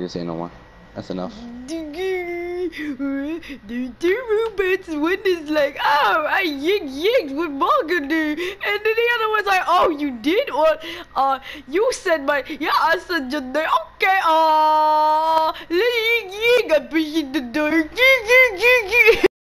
need to say no more. That's enough. The two roommates, one is like, oh, I yigged with Margaret, and then the other one's like, oh, you did? Or, you said my, yeah, I said your name, okay,